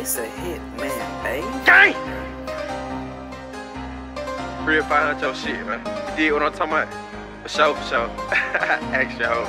It's a hit, man, baby. Gang! Real 500 your shit, man. You dig what I'm talking about? For sure, for sure. Ask your hoe.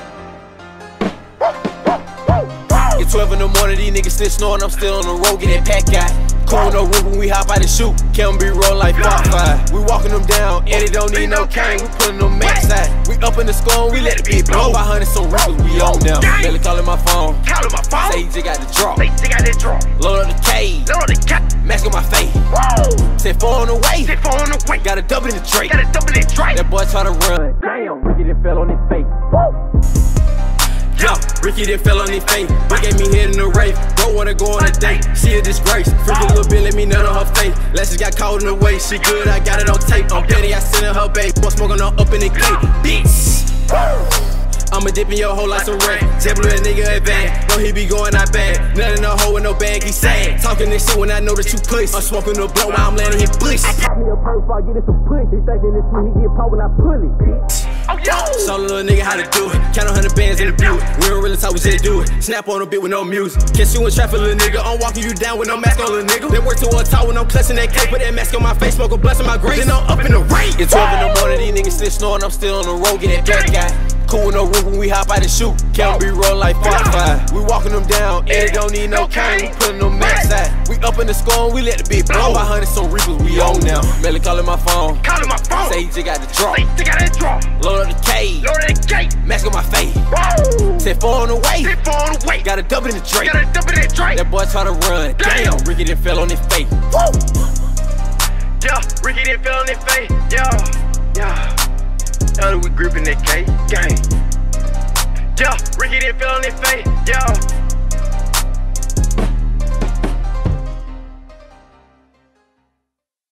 It's 12 in the morning, these niggas still snoring, I'm still on the road, get that pack guy. Cool, no roof when we hop out and shoot. Can't be rollin' like 5-5. We walking them down, and it don't need no cane. We putting them max side. We up in the score, we let the beat blow. 500 some rippers, we on now. Belly calling my phone. Say he just got the drop. Load up the cage. Mask on my face. Said 4 on the way. Got a double in the tray. That boy try to run. Damn, Ricky done fell on his face. Yo, Ricky done fell on his face. He gave me head in the race. Don't wanna go on a date. She a disgrace. Freaky little bitch, let me nut on her face. Lashes got caught in the way. She good, I got it on tape. I'm petty, I sent her her babe. Boy smoking on up in the cake. Bitch. I'ma dip in your hole like some rain. Tell blue that nigga advance. Know he be going out bad. Nothing no hoe with no bag, he sad. Talking this shit when I know that you push. I'm smoking the blunt while I'm landing his bush. I pop me a purse before I get in some push. He thinking it's sweet, he get popped when I pull it, bitch. Oh, yo! Show the little nigga how to do it. Count 100 bands in the view. We don't really talk, we just do it. Snap on a bit with no music. Catch you in traffic, little nigga. I'm walking you down with no mask on, little nigga. Then work to a talk when I'm clutching that cake. Put that mask on my face, smoke a blunts in my grace. Then I'm up in the rain. It's 12 in the morning, these niggas still snoring. I'm still on the road, get that back guy. Cool, no roof when we hop out and shoot. Can't be rollin' like 5-5. We walking them down, and it don't need no cane. We putting them max side. We up in the score, and we let the beat blow. 500 some reapers, we on now. Melly calling my phone. Say he just got the drop. Load up the cage. Mask on my face. Said 4 on the way. Got a double in the tray. That boy try to run. Damn, Ricky done fell on his face. Yeah, Ricky done fell on his face. Yeah. Now we gripping that K gang. Yeah, Ricky done fell on his face. Yeah.